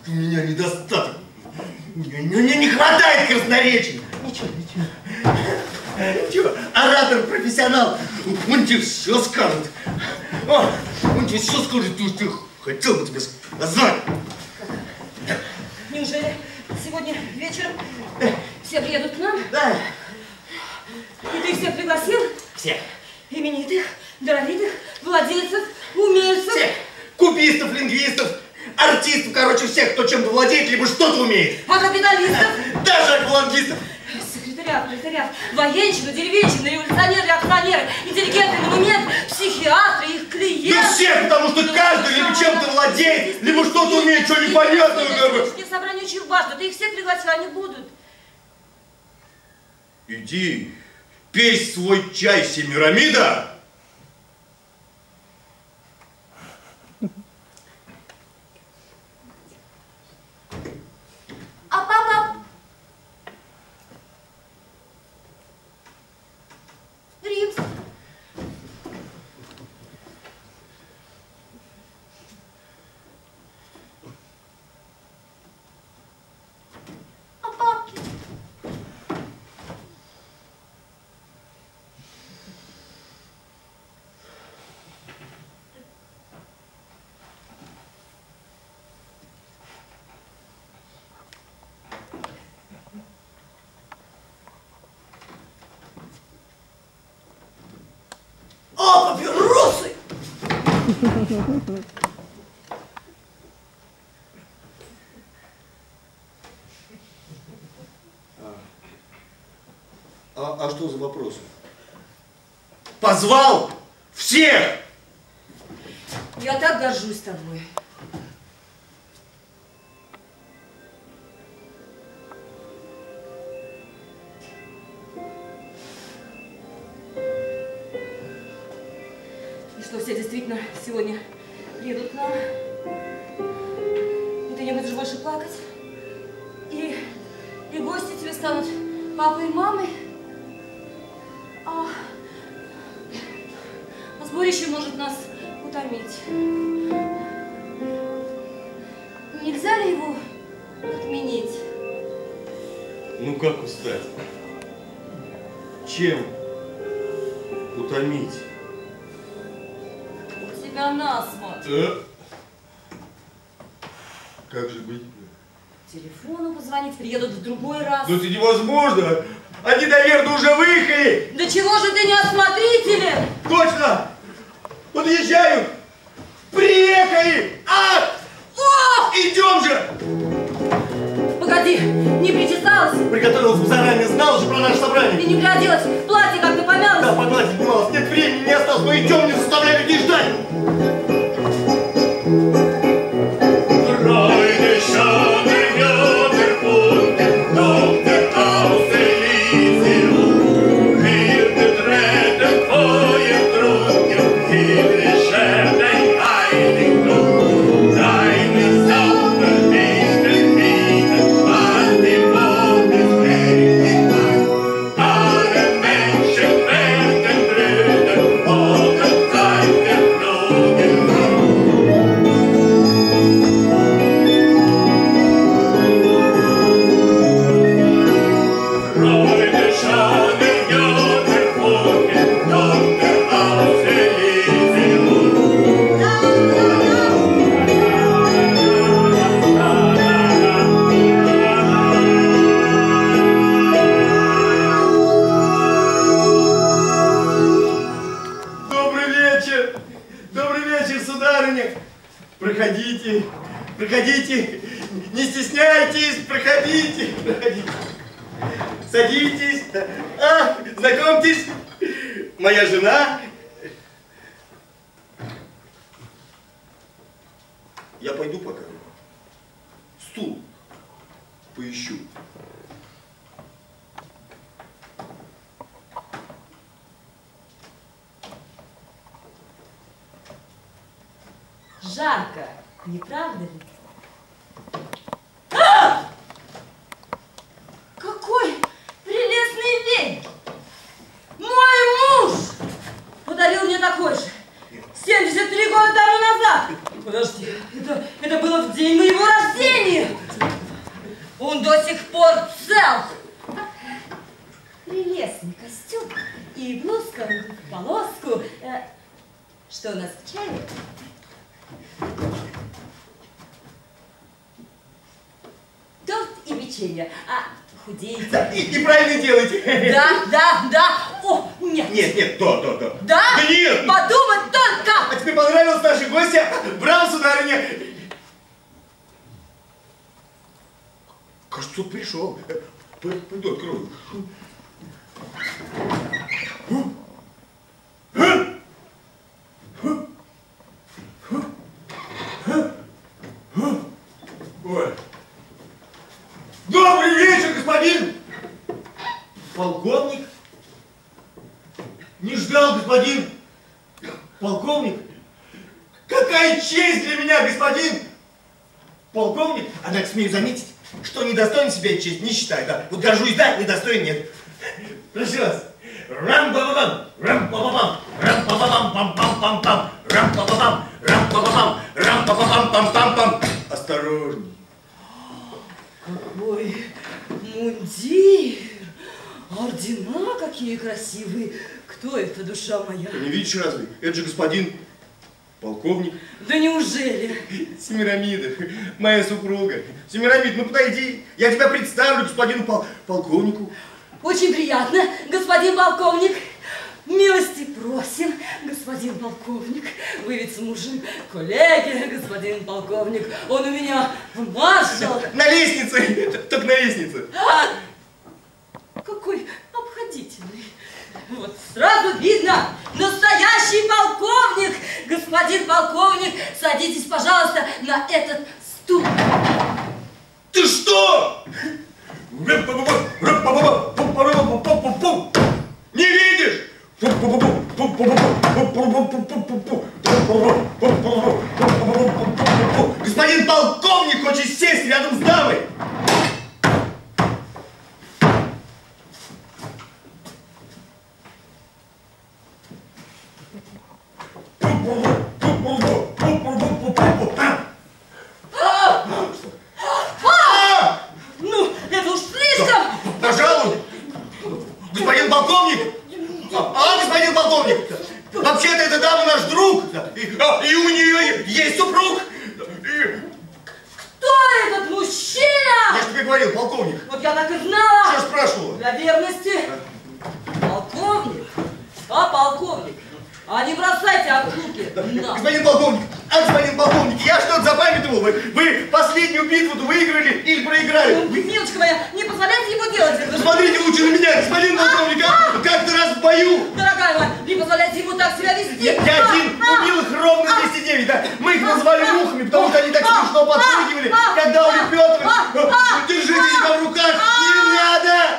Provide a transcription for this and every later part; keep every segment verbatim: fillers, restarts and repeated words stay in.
У меня недостаток. Мне не хватает красноречия. Ничего, ничего. Ничего, оратор, профессионал. Он тебе все скажет. О, он тебе все скажет, то, что хотел бы тебе сказать. Неужели сегодня вечером все приедут к нам? Да. И ты всех пригласил? Всех. Именитых, даровитых, владельцев, умельцев. Всех. Купистов, лингвистов, артистов, короче, всех, кто чем-то владеет, либо что-то умеет. А капиталистов? Даже аквалангистов. Секретариат, пролетариат, военщины, деревенщины, революционеры, акционеры, интеллигенты, монумент, психиатры, их клиенты. Да все, потому что каждый либо чем-то владеет, либо что-то умеет, что непонятно. Мне собрание очень важно, ты их всех пригласил, они будут. Иди, пей свой чай, Семирамида. А папа? Римс. А папки? О, папиросы! А, а что за вопрос? Позвал всех! Я так горжусь тобой. И что, все действительно сегодня приедут к нам? И ты не будешь больше плакать? И, и гости тебе станут папой и мамой? А, а сборище может нас утомить. Нельзя ли его отменить? Ну как устать? Чем утомить? У тебя насморк. Да. Как же быть? Телефону позвонить, приедут в другой раз. Ну это невозможно! Они, наверное, уже выехали! Да чего же ты не осмотрителен? Точно! Подъезжают! Приехали! А! О! Идем же! Погоди, не причесалась? Приготовилась заранее, знала же про наше собрание. И не приоделась, платье как-то помялось. Да, поглазить снималась, нет времени, не осталось, мы идем, не заставляй людей ждать! Проходите, проходите, не стесняйтесь, проходите, проходите. Садитесь, а, знакомьтесь, моя жена. Я пойду пока, стул поищу. Жарко, не правда ли? А! Какой прелестный веник! Мой муж подарил мне такой же семьдесят три года тому назад. Подожди, это, это было в день моего рождения! лечения, а худеете. Да, и, и правильно делаете. Да, да, да. О, нет. Нет, нет, да, да, да. Да? Да нет. Подумать только. А тебе понравилась наша гостья? Браво, сударыня. Кажется, тут пришел. Пойду открою. Ой. Добрый вечер, господин! Полковник? Не ждал, господин! Полковник? Какая честь для меня, господин! Полковник? Однако смею заметить, что недостоин себя честь не считаю. Да. Вот горжусь, да, недостоин нет. Прошу вас. Рам-ба-ба-бам, рам-ба-ба-бам, рам-ба-ба-бам-пам-пам-пам-пам, рам-ба-ба-бам, рам-ба-ба-бам, рам-ба-ба-бам-пам-пам-пам. Осторожней. Какой мундир! Ордена какие красивые! Кто это, душа моя? Ты не видишь разве? Это же господин полковник. Да неужели? Семирамида, моя супруга. Семирамид, ну подойди, я тебя представлю господину пол полковнику. Очень приятно, господин полковник. Милости просим, господин полковник. Вы ведь с мужем коллеги, господин полковник. Он у меня маршал. На лестнице, только на лестнице. А, какой обходительный. Вот сразу видно, настоящий полковник. Господин полковник, садитесь, пожалуйста, на этот стул. Ты что? Не видишь? Господин полковник хочет сесть рядом с дамой. Ну, это уж слишком! Пожалуй, господин полковник, а, господин полковник, вообще-то эта дама наш друг, и, а, и у нее есть супруг. И... Кто этот мужчина? Я же тебе говорил, полковник. Вот я так и знала. Что спрашивала? Для верности. Полковник, а полковник, а не бросайте от руки. На. Господин полковник, а господин полковник, я что-то запамятовал. Вы, вы последнюю битву-то выиграли или проиграли? Ну, милочка моя, не позволяйте ему делать это. Смотрите лучше на меня, господин полковник, а? Как-то раз в бою. Дорогая моя, не позволяйте ему так себя вести. Я, я один убил их ровно двести девять, да? Мы их назвали мухами, потому что они так смешно подпрыгивали, когда Оля Петровна. Держите себя в руках, не надо!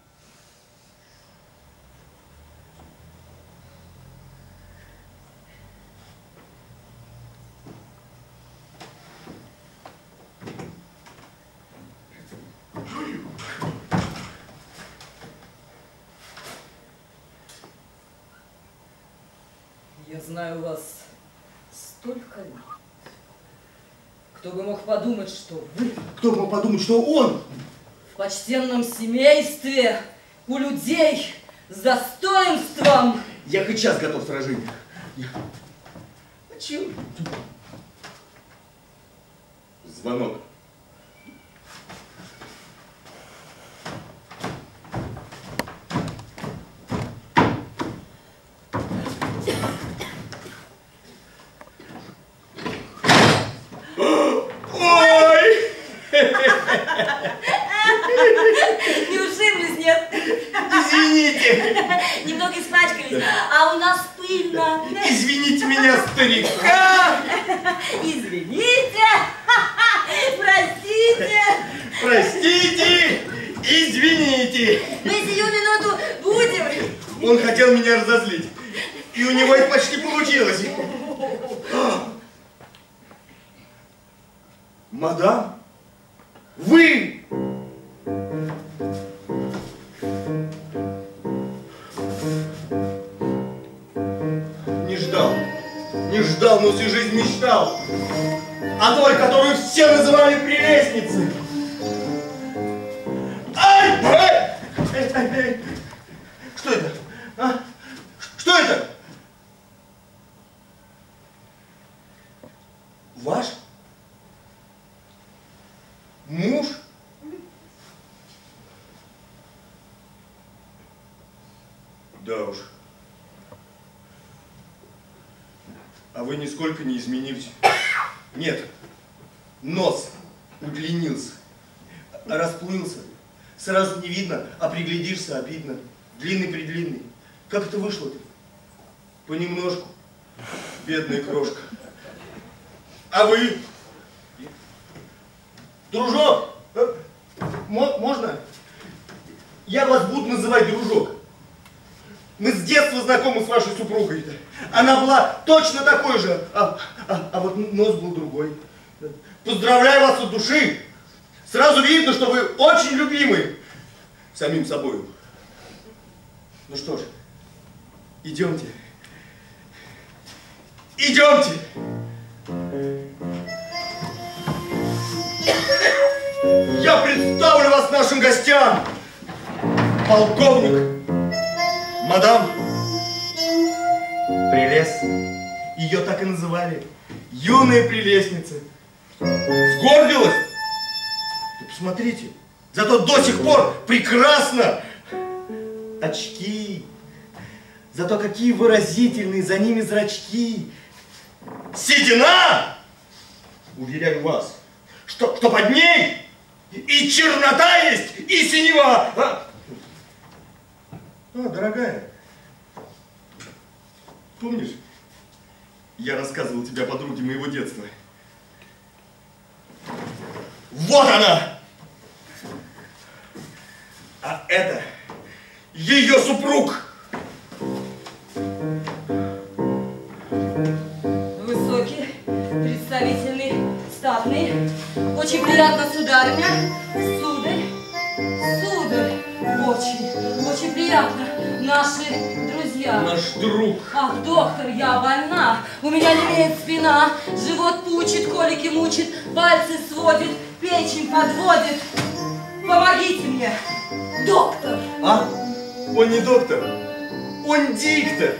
Я знаю вас столько лет. Кто бы мог подумать, что вы Кто мог подумать, что он? в почтенном семействе, у людей с достоинством. Я хоть час готов к сражению. Я... А чего? Звонок. Не ушиблись, нет? Извините. Немного испачкались, а у нас пыльно. Извините меня, старика. Извините, простите. Простите, извините. Мы сию минуту будем. Он хотел меня разозлить. И у него это почти получилось. Мадам, вы... Не ждал, не ждал, но всю жизнь мечтал о той, которую все называли прелестницей. Ай! Ай! Ай, ай, ай. Что это? А? Что это? Ваш муж? А вы нисколько не изменились. Нет, нос удлинился, расплылся. Сразу не видно, а приглядишься, обидно. Длинный-предлинный. Как это вышло-то? Понемножку. Бедная крошка. А вы? Дружок, можно? Я вас буду называть дружок. Мы с детства знакомы с вашей супругой-то. Она была точно такой же, а, а, а вот нос был другой. Поздравляю вас от души. Сразу видно, что вы очень любимы самим собой. Ну что ж, идемте. Идемте. Я представлю вас нашим гостям. Полковник. Мадам Прелест. Ее так и называли. Юная прелестница. Сгорбилась? Да посмотрите. Зато до сих пор прекрасно. Очки. Зато какие выразительные за ними зрачки. Седина! Уверяю вас, что, что под ней и чернота есть, и синева. А, а дорогая, помнишь, я рассказывал тебе о подруге моего детства? Вот она! А это ее супруг! Высокий, представительный, статный. Очень приятно, сударыня. Сударь, сударь. Очень, очень приятно. Наши друзья. Наш друг. Ах, доктор, я больна. У меня немеет спина. Живот пучит, колики мучит, пальцы сводит, печень подводит. Помогите мне, доктор. А? Он не доктор. Он диктор.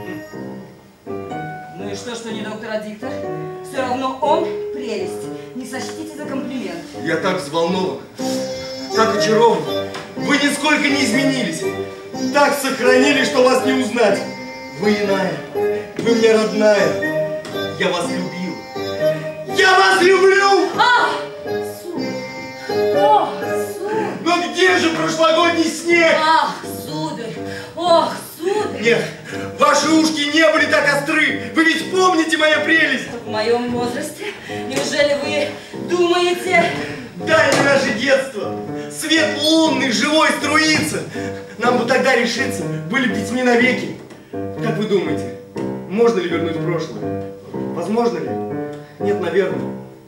Ну и что, что не доктор, а диктор? Все равно он прелесть. Не сочтите за комплимент. Я так взволнован, так очарован. Вы нисколько не изменились. Так сохранили, что вас не узнать. Вы иная. Вы мне родная. Я вас любил. Я вас люблю! А! Сударь! Ох, сударь! Но где же прошлогодний снег? Ах, сударь! Ох, сударь! Нет, ваши ушки не были так остры. Вы ведь помните мою прелесть? В моем возрасте? Неужели вы думаете... Дальше наше детство. Свет лунный, живой струится. Нам бы тогда решиться, были бы детьми навеки. Как вы думаете, можно ли вернуть прошлое? Возможно ли? Нет, наверное.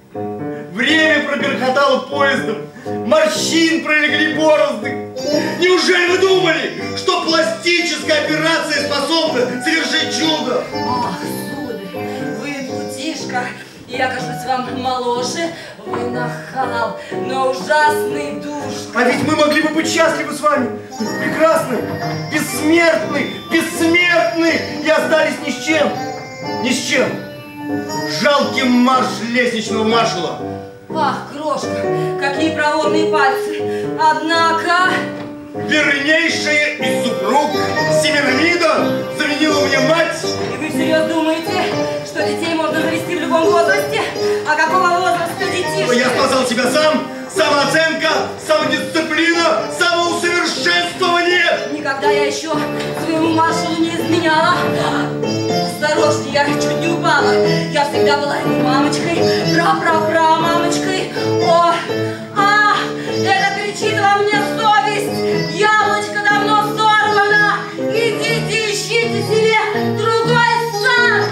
Время прогрохотало поездом, морщин пролегли борозды. Неужели вы думали, что пластическая операция способна совершить чудо? Ах, сударь, вы плутишка, и я кажусь вам моложе. Вы нахал, но ужасный душ. А ведь мы могли бы быть счастливы с вами. Прекрасны, бессмертны, бессмертны и остались ни с чем. Ни с чем. Жалкий марш лестничного маршала. Ах, крошка, какие проворные пальцы. Однако... Вернейшая из супруг Семирамида заменила мне мать. И вы всерьез думаете, что детей можно завести в любом возрасте? А какого возраста детишки? Я спасал себя сам. Самооценка, самодисциплина, самоусовершенствование. Никогда я еще своему маршалу не изменяла. Осторожнее, я чуть не упала. Я всегда была его мамочкой, пра-пра-пра-мамочкой. О, а, это кричит во мне совесть. Яблочко давно сорвано. Идите, ищите себе другой сад.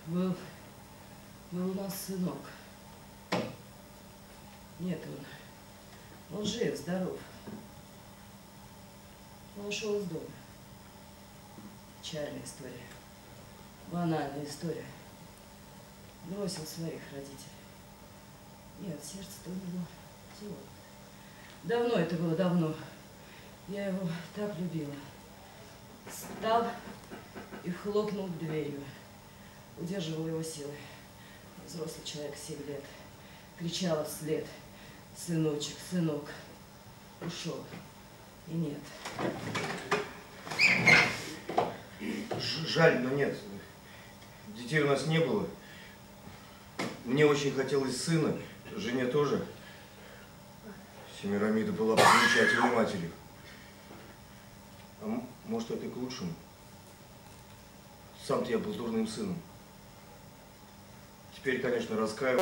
Был, был у нас сынок. Нет, он, он жив, здоров. Он ушел из дома. Печальная история. Банальная история. Бросил своих родителей. Нет, сердце-то у него тяжелое. Давно это было, давно. Я его так любила. Встал и хлопнул дверью. Удерживал его силой. Взрослый человек, семь лет. Кричала вслед: сыночек, сынок. Ушел. И нет. Жаль, но нет. Детей у нас не было. Мне очень хотелось сына, жене тоже. Семирамида была замечательной матерью. А может, это и к лучшему. Сам-то я был дурным сыном. Теперь, конечно, раскаиваюсь.